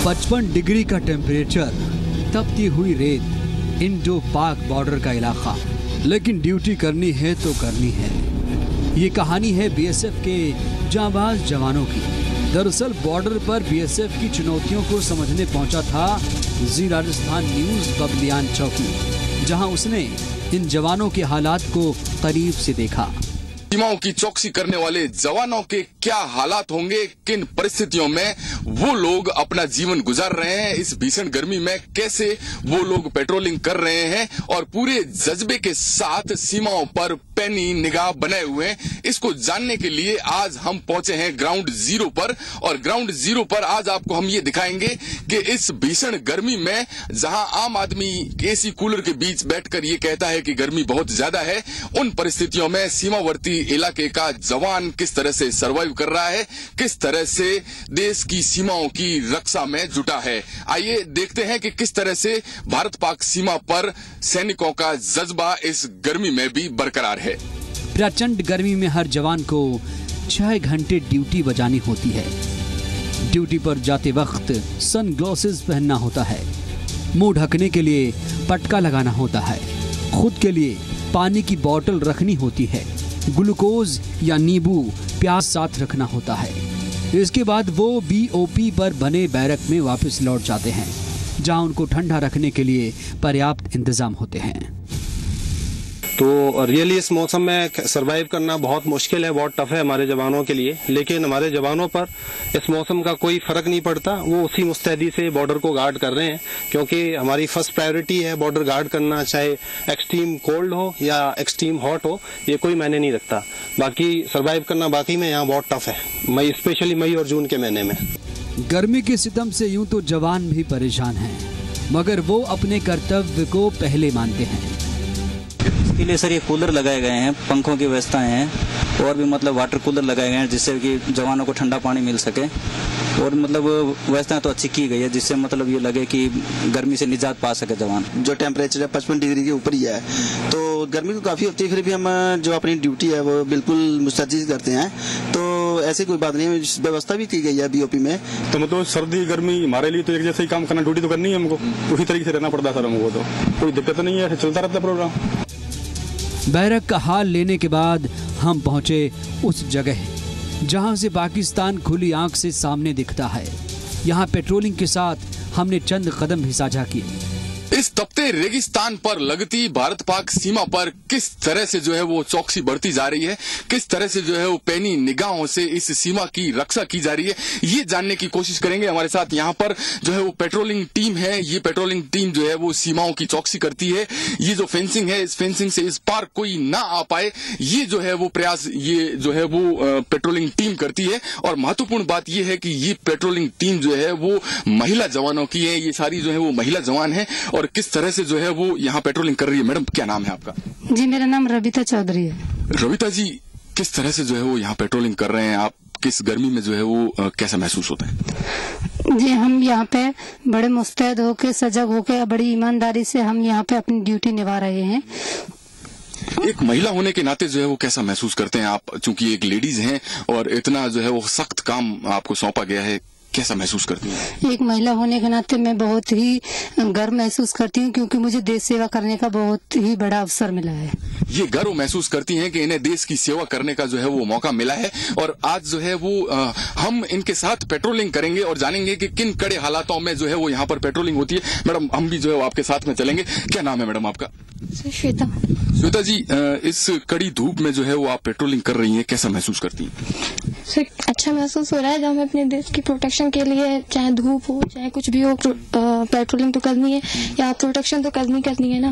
55 degree का temperature, तपती हुई रेत, इंडो पाक बॉर्डर का इलाका, लेकिन ड्यूटी करनी है तो करनी है। ये कहानी है बीएसएफ के जांबाज जवानों की। दरअसल बॉर्डर पर बीएसएफ की चुनौतियों को समझने पहुंचा था जी राजस्थान न्यूज बबलियान चौकी, जहां उसने इन जवानों के हालात को करीब से देखा। सीमाओं की चौकसी करने वाले जवानों के क्या हालात होंगे, किन परिस्थितियों में वो लोग अपना जीवन गुजार रहे हैं, इस भीषण गर्मी में कैसे वो लोग पेट्रोलिंग कर रहे हैं और पूरे जज्बे के साथ सीमाओं पर पैनी निगाह बनाए हुए हैं, इसको जानने के लिए आज हम पहुंचे हैं ग्राउंड जीरो पर। और ग्राउंड जीरो पर आज आपको हम ये दिखाएंगे कि इस भीषण गर्मी में जहां आम आदमी एसी कूलर के बीच बैठकर ये कहता है कि गर्मी बहुत ज्यादा है, उन परिस्थितियों में सीमावर्ती इलाके का जवान किस तरह से सर्वाइव कर रहा है, किस तरह से देश की सीमाओं की रक्षा में जुटा है। आइए देखते हैं कि किस तरह से भारत पाक सीमा पर सैनिकों का जज्बा इस गर्मी में भी बरकरार है। प्रचंड गर्मी में हर जवान को 6 घंटे ड्यूटी बजानी होती है। ड्यूटी पर जाते वक्त सन ग्लासेस पहनना होता है, मुंह ढकने के लिए पटका लगाना होता है, खुद के लिए पानी की बोतल रखनी होती है, ग्लूकोज या नींबू प्याज साथ रखना होता है। इसके बाद वो बीओपी पर बने बैरक में वापस लौट जाते हैं, जहां उनको ठंडा रखने के लिए पर्याप्त इंतजाम होते हैं। तो रियली इस मौसम में सरवाइव करना बहुत मुश्किल है, बहुत टफ है हमारे जवानों के लिए, लेकिन हमारे जवानों पर इस मौसम का कोई फर्क नहीं पड़ता। वो उसी मुस्तैदी से बॉर्डर को गार्ड कर रहे हैं, क्योंकि हमारी फर्स्ट प्रायोरिटी है बॉर्डर गार्ड करना, चाहे एक्सट्रीम कोल्ड हो या एक्सट्रीम हॉट हो, ये कोई मायने नहीं रखता। बाकी सरवाइव करना बाकी में यहाँ बहुत टफ है, स्पेशली मई और जून के महीने में। गर्मी के सितम से यूं तो जवान भी परेशान हैं, मगर वो अपने कर्तव्य को पहले मानते हैं। इसके लिए सर ये कूलर लगाए गए हैं, पंखों की व्यवस्थाएं हैं और भी मतलब वाटर कूलर लगाए गए हैं जिससे कि जवानों को ठंडा पानी मिल सके। और मतलब व्यवस्थाएं तो अच्छी की गई है जिससे मतलब ये लगे कि गर्मी से निजात पा सके जवान। जो टेम्परेचर है 55 डिग्री के ऊपर ही है, तो गर्मी तो काफी होती है, फिर भी हम जो अपनी ड्यूटी है वो बिल्कुल मुस्तैद करते हैं। तो ऐसी कोई बात नहीं है, व्यवस्था भी की गई है बीओपी में। तो मतलब सर्दी गर्मी हमारे लिए तो एक जैसे ही काम करना, ड्यूटी तो करनी है हमको, उसी तरीके से रहना पड़ता है सर हमको, तो कोई दिक्कत नहीं है, चलता रहता प्रोग्राम। बैरक का हाल लेने के बाद हम पहुंचे उस जगह जहां से पाकिस्तान खुली आंख से सामने दिखता है। यहां पेट्रोलिंग के साथ हमने चंद कदम भी साझा किए। इस तपते रेगिस्तान पर लगती भारत पाक सीमा पर किस तरह से जो है वो चौकसी बढ़ती जा रही है, किस तरह से जो है वो पैनी निगाहों से इस सीमा की रक्षा की जा रही है, ये जानने की कोशिश करेंगे। हमारे साथ यहाँ पर जो है वो पेट्रोलिंग टीम है। ये पेट्रोलिंग टीम जो है वो सीमाओं की चौकसी करती है। ये जो फेंसिंग है, इस फेंसिंग से इस पार कोई ना आ पाए, ये जो है वो प्रयास ये जो है वो पेट्रोलिंग टीम करती है। और महत्वपूर्ण बात ये है कि ये पेट्रोलिंग टीम जो है वो महिला जवानों की है। ये सारी जो है वो महिला जवान है और किस तरह से जो है वो यहाँ पेट्रोलिंग कर रही है। मैडम क्या नाम है आपका? जी मेरा नाम रविता चौधरी है। रविता जी, किस तरह से जो है वो यहाँ पेट्रोलिंग कर रहे हैं आप, किस गर्मी में जो है वो कैसा महसूस होता है? जी हम यहाँ पे बड़े मुस्तैद होके, सजग होके, बड़ी ईमानदारी से हम यहाँ पे अपनी ड्यूटी निभा रहे हैं। एक महिला होने के नाते जो है वो कैसा महसूस करते हैं आप, चूंकि एक लेडीज हैं और इतना जो है वो सख्त काम आपको सौंपा गया है, कैसा महसूस करती हैं? एक महिला होने के नाते मैं बहुत ही गर्व महसूस करती हूँ, क्योंकि मुझे देश सेवा करने का बहुत ही बड़ा अवसर मिला है। ये गर्व महसूस करती हैं कि इन्हें देश की सेवा करने का जो है वो मौका मिला है। और आज जो है वो हम इनके साथ पेट्रोलिंग करेंगे और जानेंगे कि किन कड़े हालातों में जो है वो यहाँ पर पेट्रोलिंग होती है। मैडम हम भी जो है वो आपके साथ में चलेंगे। क्या नाम है मैडम आपका? श्वेता। श्वेता जी, इस कड़ी धूप में जो है वो आप पेट्रोलिंग कर रही हैं, कैसा महसूस करती हैं? अच्छा महसूस हो रहा है। जब हमें अपने देश की प्रोटेक्शन के लिए, चाहे धूप हो चाहे कुछ भी हो, पेट्रोलिंग तो करनी है या प्रोटेक्शन तो करनी है ना।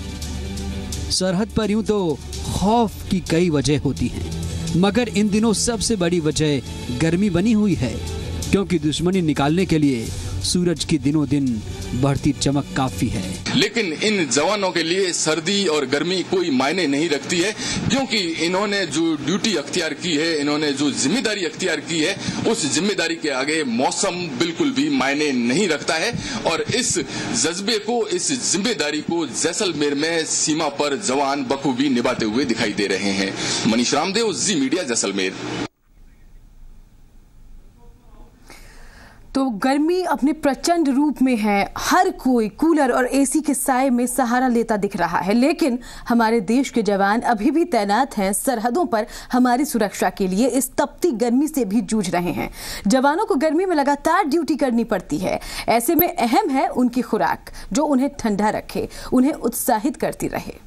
सरहद पर यूं तो खौफ की कई वजह होती हैं, मगर इन दिनों सबसे बड़ी वजह गर्मी बनी हुई है, क्योंकि दुश्मनी निकालने के लिए सूरज की दिनों दिन बढ़ती चमक काफी है। लेकिन इन जवानों के लिए सर्दी और गर्मी कोई मायने नहीं रखती है, क्योंकि इन्होंने जो ड्यूटी अख्तियार की है, इन्होंने जो जिम्मेदारी अख्तियार की है, उस जिम्मेदारी के आगे मौसम बिल्कुल भी मायने नहीं रखता है। और इस जज्बे को, इस जिम्मेदारी को जैसलमेर में सीमा पर जवान बखूबी निभाते हुए दिखाई दे रहे हैं। मनीष रामदेव, जी मीडिया, जैसलमेर। तो गर्मी अपने प्रचंड रूप में है। हर कोई कूलर और एसी के साए में सहारा लेता दिख रहा है, लेकिन हमारे देश के जवान अभी भी तैनात हैं सरहदों पर हमारी सुरक्षा के लिए। इस तपती गर्मी से भी जूझ रहे हैं। जवानों को गर्मी में लगातार ड्यूटी करनी पड़ती है। ऐसे में अहम है उनकी खुराक, जो उन्हें ठंडा रखे, उन्हें उत्साहित करती रहे।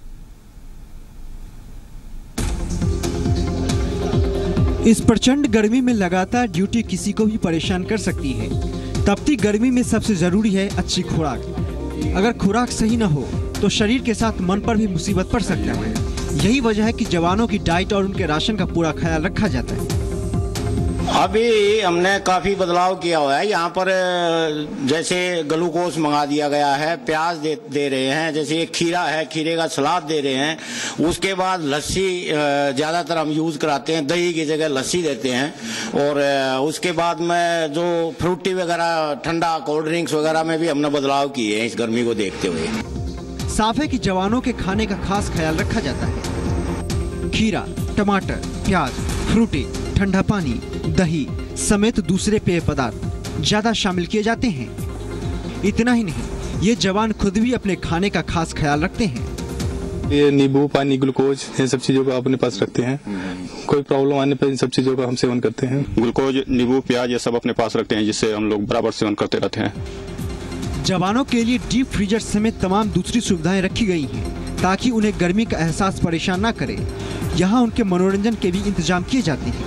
इस प्रचंड गर्मी में लगातार ड्यूटी किसी को भी परेशान कर सकती है। तपती गर्मी में सबसे जरूरी है अच्छी खुराक। अगर खुराक सही न हो तो शरीर के साथ मन पर भी मुसीबत पड़ सकता है। यही वजह है कि जवानों की डाइट और उनके राशन का पूरा ख्याल रखा जाता है। अभी हमने काफी बदलाव किया हुआ है। यहाँ पर जैसे ग्लूकोज मंगा दिया गया है, प्याज दे रहे हैं, जैसे एक खीरा है, खीरे का सलाद दे रहे हैं। उसके बाद लस्सी ज्यादातर हम यूज कराते हैं, दही की जगह लस्सी देते हैं। और उसके बाद में जो फ्रूटी वगैरह, ठंडा कोल्ड ड्रिंक्स वगैरह में भी हमने बदलाव किए हैं इस गर्मी को देखते हुए। साफ है कि जवानों के खाने का खास ख्याल रखा जाता है। खीरा, टमाटर, प्याज, फ्रूटी, ठंडा पानी, दही समेत दूसरे पेय पदार्थ ज्यादा शामिल किए जाते हैं। इतना ही नहीं, ये जवान खुद भी अपने खाने का खास ख्याल रखते हैं। ये नींबू पानी, ग्लूकोज, इन सब चीजों का अपने पास रखते हैं। कोई प्रॉब्लम आने पर इन सब चीजों का हम सेवन करते हैं। ग्लूकोज, नींबू, प्याज ये सब अपने पास रखते हैं, जिससे हम लोग बराबर सेवन करते रहते हैं। जवानों के लिए डीप फ्रीजर समेत तमाम दूसरी सुविधाएं रखी गई हैं, ताकि उन्हें गर्मी का एहसास परेशान न करे। यहाँ उनके मनोरंजन के भी इंतजाम किए जाते हैं।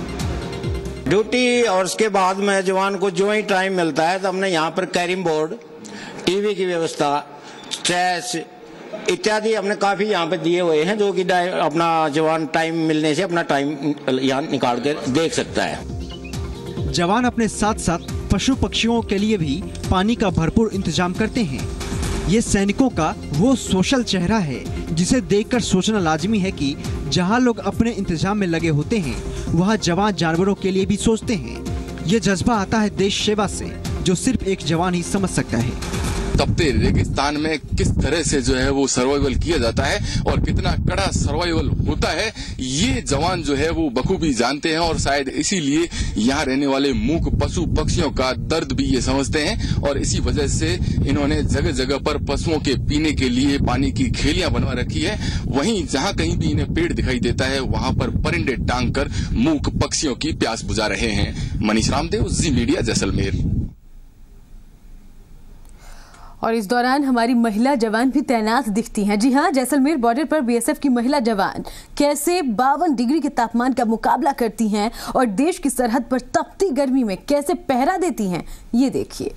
ड्यूटी और उसके बाद में जवान को जो ही टाइम मिलता है तो हमने यहाँ पर कैरम बोर्ड, टीवी की व्यवस्था, चेस इत्यादि हमने काफी यहाँ पे दिए हुए हैं, जो कि अपना जवान टाइम मिलने से अपना टाइम यहाँ निकाल कर देख सकता है। जवान अपने साथ साथ पशु पक्षियों के लिए भी पानी का भरपूर इंतजाम करते हैं। ये सैनिकों का वो सोशल चेहरा है जिसे देखकर सोचना लाजमी है कि जहां लोग अपने इंतजाम में लगे होते हैं, वहां जवान जानवरों के लिए भी सोचते हैं। ये जज्बा आता है देश सेवा से, जो सिर्फ एक जवान ही समझ सकता है। तपते रेगिस्तान में किस तरह से जो है वो सर्वाइवल किया जाता है और कितना कड़ा सर्वाइवल होता है, ये जवान जो है वो बखूबी जानते हैं। और शायद इसीलिए यहाँ रहने वाले मूक पशु पक्षियों का दर्द भी ये समझते हैं। और इसी वजह से इन्होंने जगह जगह पर पशुओं के पीने के लिए पानी की खेलियां बनवा रखी है। वहीं जहाँ कहीं भी इन्हें पेड़ दिखाई देता है, वहाँ पर परिंदे टांग कर मूक पक्षियों की प्यास बुझा रहे हैं। मनीष रामदेव, जी मीडिया, जैसलमेर। और इस दौरान हमारी महिला जवान भी तैनात दिखती हैं। जी हां, जैसलमेर बॉर्डर पर बीएसएफ की महिला जवान कैसे 52 डिग्री के तापमान का मुकाबला करती हैं और देश की सरहद पर तपती गर्मी में कैसे पहरा देती हैं, ये देखिए।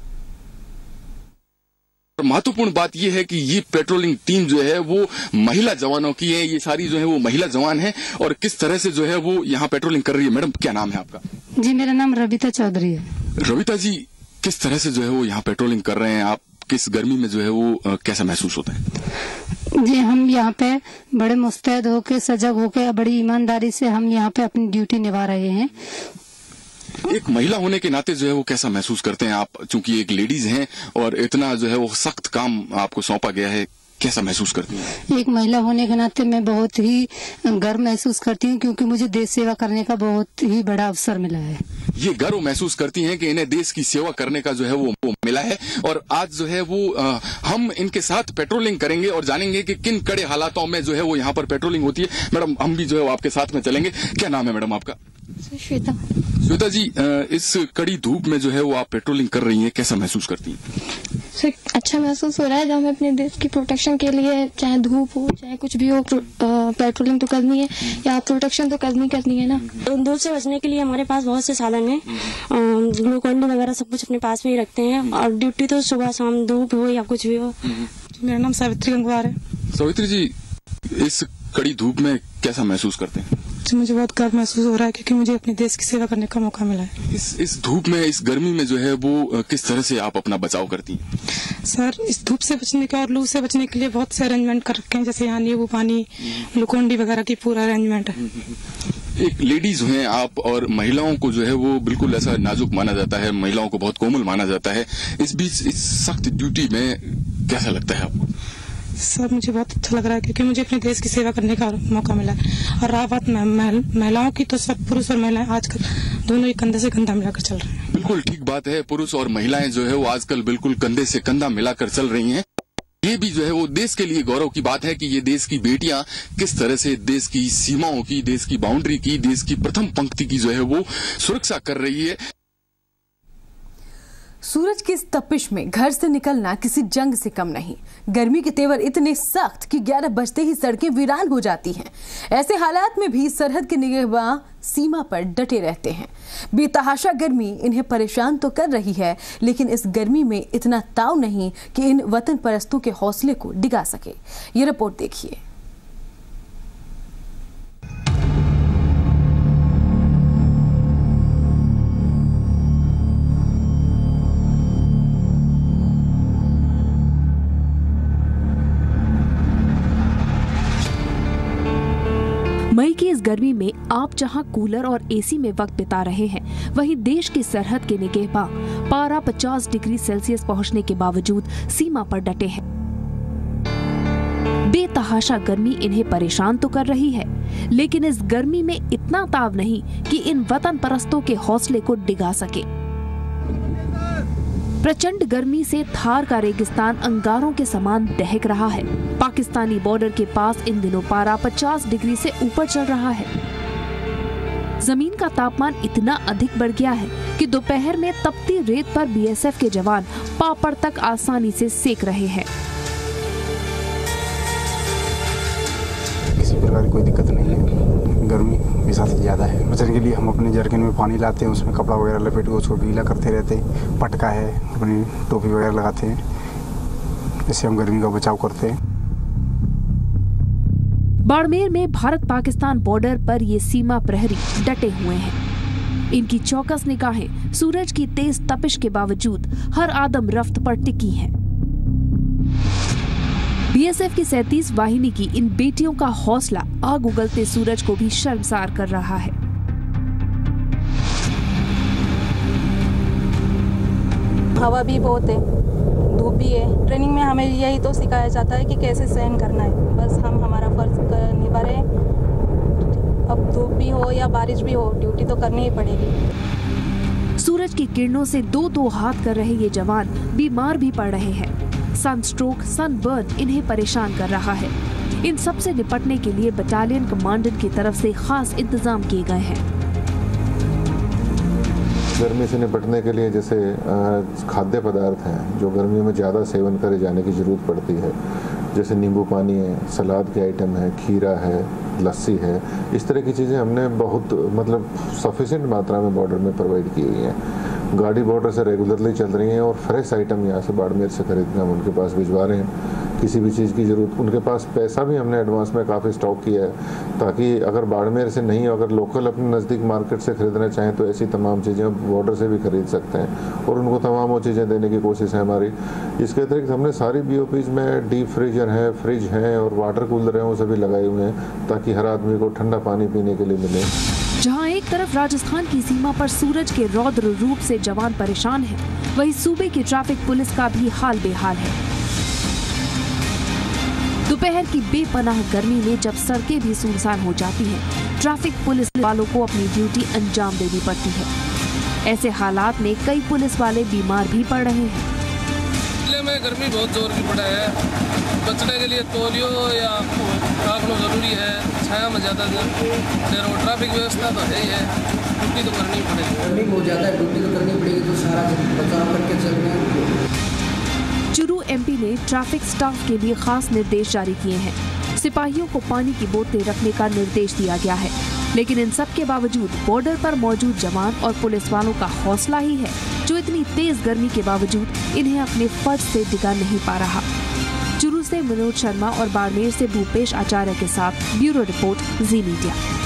महत्वपूर्ण बात यह है कि ये पेट्रोलिंग टीम जो है वो महिला जवानों की है। ये सारी जो है वो महिला जवान है और किस तरह से जो है वो यहाँ पेट्रोलिंग कर रही है। मैडम, क्या नाम है आपका? जी, मेरा नाम रविता चौधरी है। रविता जी, किस तरह से जो है वो यहाँ पेट्रोलिंग कर रहे हैं आप? किस गर्मी में जो है वो कैसा महसूस होता है? जी, हम यहाँ पे बड़े मुस्तैद होके, सजग होके, बड़ी ईमानदारी से हम यहाँ पे अपनी ड्यूटी निभा रहे हैं। एक महिला होने के नाते जो है वो कैसा महसूस करते हैं आप, चूंकि एक लेडीज हैं और इतना जो है वो सख्त काम आपको सौंपा गया है, कैसा महसूस करती हैं? एक महिला होने के नाते मैं बहुत ही गर्व महसूस करती हूँ, क्योंकि मुझे देश सेवा करने का बहुत ही बड़ा अवसर मिला है। ये गर्व महसूस करती हैं कि इन्हें देश की सेवा करने का जो है वो मिला है। और आज जो है वो हम इनके साथ पेट्रोलिंग करेंगे और जानेंगे कि किन कड़े हालातों में जो है वो यहाँ पर पेट्रोलिंग होती है। मैडम, हम भी जो है वो आपके साथ में चलेंगे। क्या नाम है मैडम आपका? श्वेता। श्वेता जी, इस कड़ी धूप में जो है वो आप पेट्रोलिंग कर रही हैं, कैसा महसूस करती हैं? अच्छा महसूस हो रहा है। जब हमें अपने देश की प्रोटेक्शन के लिए, चाहे धूप हो चाहे कुछ भी हो, पेट्रोलिंग तो करनी है या प्रोटेक्शन तो करनी है ना। धूप से बचने के लिए हमारे पास बहुत से साधन हैं। ग्लूकोन वगैरह सब कुछ अपने पास में ही रखते हैं। और ड्यूटी तो सुबह शाम, धूप हो या कुछ भी हो। मेरा नाम सावित्री गंगवार है। सावित्री जी, इस कड़ी धूप में कैसा महसूस करते हैं? मुझे बहुत गर्व महसूस हो रहा है, क्योंकि मुझे अपने देश की सेवा करने का मौका मिला है। इस धूप में, इस गर्मी में जो है वो किस तरह से आप अपना बचाव करती हैं? सर, इस धूप से बचने का और लू से बचने के लिए बहुत से अरेंजमेंट कर रखे हैं, जैसे यहाँ नींबू पानी, ग्लूकोन-डी वगैरह की पूरा अरेंजमेंट है। एक लेडीज हैं आप और महिलाओं को जो है वो बिल्कुल ऐसा नाजुक माना जाता है, महिलाओं को बहुत कोमल माना जाता है। इस बीच इस सख्त ड्यूटी में कैसा लगता है आपको? सर, मुझे बहुत अच्छा लग रहा है, क्योंकि मुझे अपने देश की सेवा करने का मौका मिला है। और रहा बात महिलाओं की, तो सब पुरुष और महिलाएं आजकल दोनों ही कंधे से कंधा मिलाकर चल रहे हैं। बिल्कुल ठीक बात है। पुरुष और महिलाएं जो है वो आजकल बिल्कुल कंधे से कंधा मिलाकर चल रही हैं। ये भी जो है वो देश के लिए गौरव की बात है कि ये देश की बेटियां किस तरह से देश की सीमाओं की, देश की बाउंड्री की, देश की प्रथम पंक्ति की जो है वो सुरक्षा कर रही है। सूरज की इस तपिश में घर से निकलना किसी जंग से कम नहीं। गर्मी के तेवर इतने सख्त कि 11 बजते ही सड़कें वीरान हो जाती हैं। ऐसे हालात में भी सरहद के निगहबान सीमा पर डटे रहते हैं। बेतहाशा गर्मी इन्हें परेशान तो कर रही है, लेकिन इस गर्मी में इतना ताव नहीं कि इन वतन परस्तों के हौसले को डिगा सके। ये रिपोर्ट देखिए। मई की इस गर्मी में आप जहां कूलर और एसी में वक्त बिता रहे हैं, वहीं देश की सरहद के निगहबान पारा 50 डिग्री सेल्सियस पहुंचने के बावजूद सीमा पर डटे हैं। बेतहाशा गर्मी इन्हें परेशान तो कर रही है, लेकिन इस गर्मी में इतना ताव नहीं कि इन वतन परस्तों के हौसले को डिगा सके। प्रचंड गर्मी से थार का रेगिस्तान अंगारों के समान दहक रहा है। पाकिस्तानी बॉर्डर के पास इन दिनों पारा 50 डिग्री से ऊपर चल रहा है। जमीन का तापमान इतना अधिक बढ़ गया है कि दोपहर में तपती रेत पर बीएसएफ के जवान पापड़ तक आसानी से सेक रहे हैं। किसी प्रकार की कोई दिक्कत नहीं है। गर्मी इस से ज़्यादा है। बचने के लिए हम अपने जर्किन में पानी लाते हैं, उसमें कपड़ा वगैरह लपेट के उसको गीला करते रहते हैं। पटका है, अपनी टोपी वगैरह लगाते हैं, इससे हम गर्मी का बचाव करते हैं। बाड़मेर में भारत पाकिस्तान बॉर्डर पर ये सीमा प्रहरी डटे हुए हैं। इनकी चौकस निगाहें सूरज की तेज तपिश के बावजूद हर आदम रफ्त पर टिकी हैं। बीएसएफ की 37 वाहिनी की इन बेटियों का हौसला आग उगलते सूरज को भी शर्मसार कर रहा है। हवा भी बहुत है, धूप भी है। ट्रेनिंग में हमें यही तो सिखाया जाता है कि कैसे सहन करना है। बस हम हमारा फर्ज निभा रहे हैं। अब धूप भी हो या बारिश भी हो, ड्यूटी तो करनी ही पड़ेगी। सूरज की किरणों से दो हाथ कर रहे ये जवान बीमार भी पड़ रहे हैं। सनस्ट्रोक, सनबर्न इन्हें परेशान कर रहा है। इन सब से निपटने के लिए बटालियन कमांडेंट की तरफ से खास इंतजाम किए गए हैं। गर्मी से निपटने के लिए जैसे खाद्य पदार्थ हैं जो गर्मी में ज़्यादा सेवन करे जाने की ज़रूरत पड़ती है, जैसे नींबू पानी है, सलाद के आइटम है, खीरा है, लस्सी है, इस तरह की चीज़ें हमने बहुत सफिशिएंट मात्रा में बॉर्डर में प्रोवाइड की हुई हैं। गाड़ी बॉर्डर से रेगुलरली चल रही हैं और फ्रेश आइटम यहाँ से बाड़मेर से खरीद के हम उनके पास भिजवा रहे हैं। किसी भी चीज़ की ज़रूरत, उनके पास पैसा भी हमने एडवांस में काफ़ी स्टॉक किया है, ताकि अगर बाड़मेर से नहीं, अगर लोकल अपने नज़दीक मार्केट से खरीदना चाहें तो ऐसी तमाम चीज़ें बॉर्डर से भी खरीद सकते हैं और उनको तमाम वो चीज़ें देने की कोशिश है हमारी। इसके अतिरिक्त हमने सारी BOPs में डीप फ्रीजर है, फ्रिज हैं और वाटर कूलर हैं, वो सभी लगाए हुए हैं ताकि हर आदमी को ठंडा पानी पीने के लिए मिले। जहां एक तरफ राजस्थान की सीमा पर सूरज के रौद्र रूप से जवान परेशान हैं, वहीं सूबे की ट्रैफिक पुलिस का भी हाल बेहाल है। दोपहर की बेपनाह गर्मी में जब सड़कें भी सुनसान हो जाती हैं, ट्रैफिक पुलिस वालों को अपनी ड्यूटी अंजाम देनी पड़ती है। ऐसे हालात में कई पुलिस वाले बीमार भी पड़ रहे हैं। जिले में गर्मी बहुत जोर की पड़ा है, बचने के लिए तौलियो या काफलो जरूरी है। छाया में ज्यादा देर और ट्रैफिक व्यवस्था तो है ही है, ड्यूटी तो करनी पड़ेगी। गर्मी बहुत ज्यादा है, ड्यूटी तो करनी पड़ेगी, तो सारा बचाव करके चल रहे हैं। चुरू MP ने ट्रैफिक स्टाफ के लिए खास निर्देश जारी किए हैं। सिपाहियों को पानी की बोतलें रखने का निर्देश दिया गया है, लेकिन इन सब के बावजूद बॉर्डर पर मौजूद जवान और पुलिस वालों का हौसला ही है जो इतनी तेज गर्मी के बावजूद इन्हें अपने फर्ज से डिगा नहीं पा रहा। चुरू से मनोज शर्मा और बाड़मेर से भूपेश आचार्य के साथ ब्यूरो रिपोर्ट, जी मीडिया।